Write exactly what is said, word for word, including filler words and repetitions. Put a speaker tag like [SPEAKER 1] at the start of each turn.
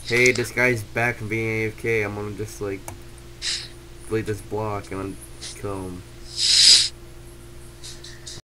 [SPEAKER 1] Hey, this guy's back from being A F K. I'm gonna just like delete this block and then kill him.